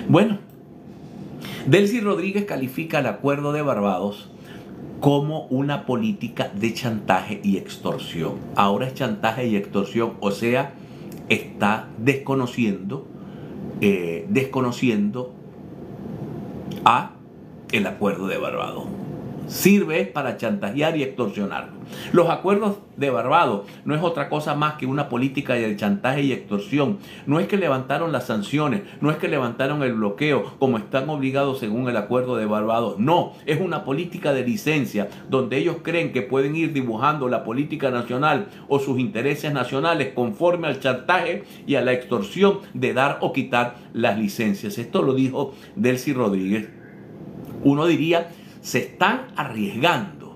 Bueno, Delcy Rodríguez califica el acuerdo de Barbados como una política de chantaje y extorsión. Ahora es chantaje y extorsión, o sea, está desconociendo a el acuerdo de Barbados. Sirve para chantajear y extorsionar. Los acuerdos de Barbados no es otra cosa más que una política de chantaje y extorsión. No es que levantaron las sanciones, no es que levantaron el bloqueo como están obligados según el acuerdo de Barbados. No, es una política de licencia donde ellos creen que pueden ir dibujando la política nacional o sus intereses nacionales conforme al chantaje y a la extorsión de dar o quitar las licencias. Esto lo dijo Delcy Rodríguez. Uno diría, se están arriesgando.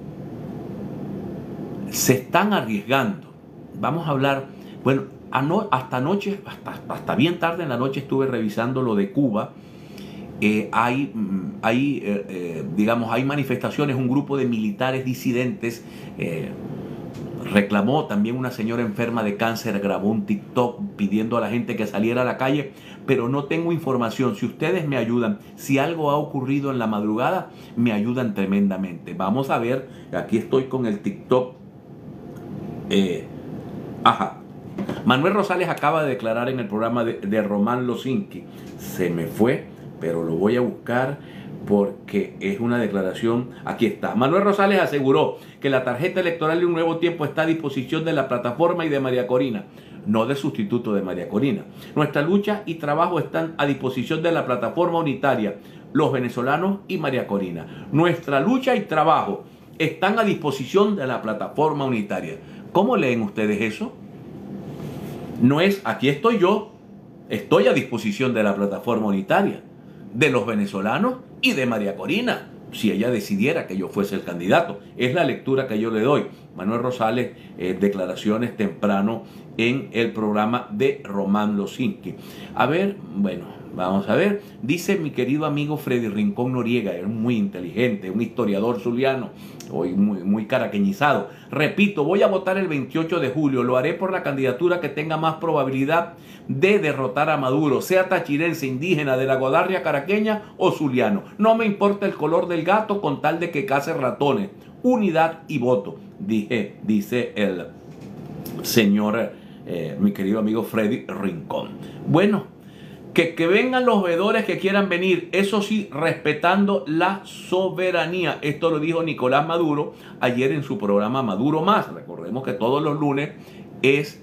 Se están arriesgando. Vamos a hablar, bueno, hasta anoche, hasta bien tarde en la noche estuve revisando lo de Cuba. Hay manifestaciones, un grupo de militares disidentes reclamó, también una señora enferma de cáncer grabó un TikTok pidiendo a la gente que saliera a la calle, pero no tengo información. Si ustedes me ayudan, si algo ha ocurrido en la madrugada, me ayudan tremendamente. Vamos a ver, aquí estoy con el TikTok. Manuel Rosales acaba de declarar en el programa de Román Losinski. Se me fue, pero lo voy a buscar porque es una declaración. Aquí está. Manuel Rosales aseguró que la tarjeta electoral de Un Nuevo Tiempo está a disposición de la plataforma y de María Corina, no de sustituto de María Corina. Nuestra lucha y trabajo están a disposición de la plataforma unitaria, los venezolanos y María Corina. Nuestra lucha y trabajo están a disposición de la plataforma unitaria. ¿Cómo leen ustedes eso? No es, aquí estoy yo, estoy a disposición de la plataforma unitaria, de los venezolanos y de María Corina, si ella decidiera que yo fuese el candidato. Es la lectura que yo le doy. Manuel Rosales, declaraciones temprano en el programa de Román Losinski. A ver, bueno, vamos a ver. Dice mi querido amigo Freddy Rincón Noriega, es muy inteligente, un historiador zuliano, hoy muy caraqueñizado. Repito, voy a votar el 28 de julio. Lo haré por la candidatura que tenga más probabilidad de derrotar a Maduro, sea tachirense, indígena, de la Guadarria caraqueña o zuliano. No me importa el color del gato con tal de que case ratones. Unidad y voto, dice el señor, mi querido amigo Freddy Rincón. Bueno, que vengan los veedores que quieran venir, eso sí, respetando la soberanía. Esto lo dijo Nicolás Maduro ayer en su programa Maduro Más. Recordemos que todos los lunes es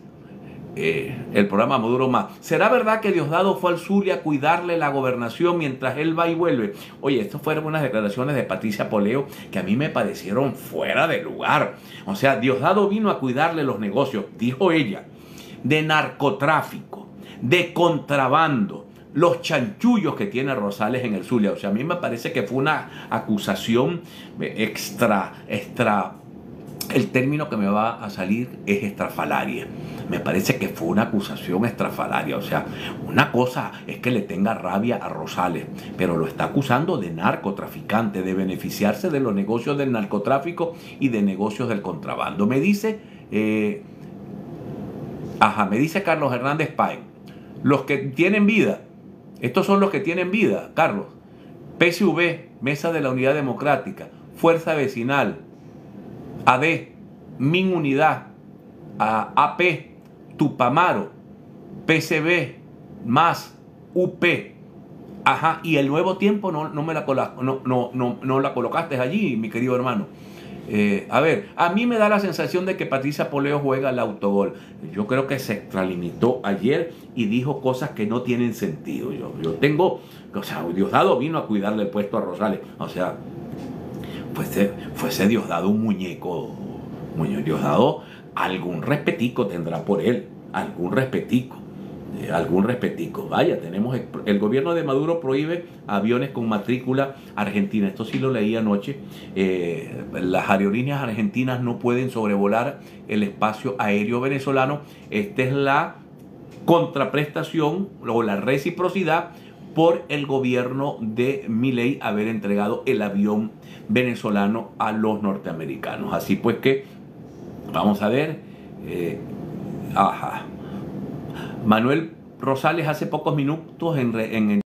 el programa Maduro Más. ¿Será verdad que Diosdado fue al Zulia a cuidarle la gobernación mientras él va y vuelve? Oye, estas fueron unas declaraciones de Patricia Poleo que a mí me parecieron fuera de lugar. O sea, Diosdado vino a cuidarle los negocios, dijo ella, de narcotráfico, de contrabando, los chanchullos que tiene Rosales en el Zulia. O sea, a mí me parece que fue una acusación extra, el término que me va a salir es estrafalaria. Me parece que fue una acusación estrafalaria. O sea, una cosa es que le tenga rabia a Rosales, pero lo está acusando de narcotraficante, de beneficiarse de los negocios del narcotráfico y de negocios del contrabando. Me dice Carlos Hernández Páez, los que tienen vida, estos son los que tienen vida, Carlos. PSV, Mesa de la Unidad Democrática, Fuerza Vecinal, AD, Min Unidad, AP, Tupamaro, PCB, MAS, UP, y el Nuevo Tiempo no la colocaste allí, mi querido hermano. A mí me da la sensación de que Patricia Poleo juega al autogol. Yo creo que se extralimitó ayer y dijo cosas que no tienen sentido. Diosdado vino a cuidarle el puesto a Rosales. O sea, fuese Diosdado un muñeco. Diosdado algún respetico tendrá por él. Algún respetico. Vaya, tenemos el gobierno de Maduro prohíbe aviones con matrícula argentina. Esto sí lo leí anoche. Las aerolíneas argentinas no pueden sobrevolar el espacio aéreo venezolano. Esta es la contraprestación o la reciprocidad por el gobierno de Milei haber entregado el avión venezolano a los norteamericanos. Así pues que vamos a ver. Manuel Rosales hace pocos minutos en